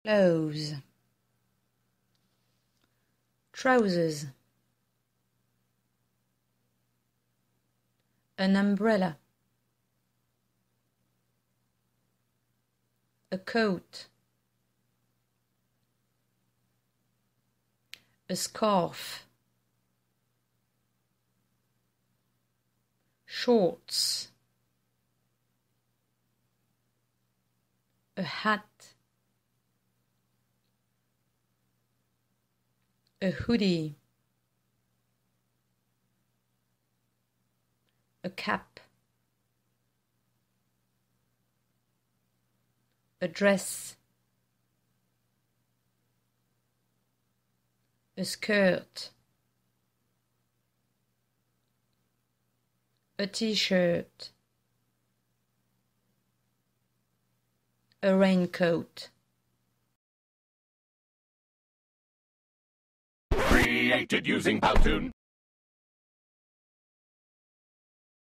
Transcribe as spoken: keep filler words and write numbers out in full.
clothes, trousers, an umbrella, a coat, a scarf, shorts, a hat, a hoodie, a cap, a dress, a skirt, a t-shirt, a raincoat. Created using Powtoon.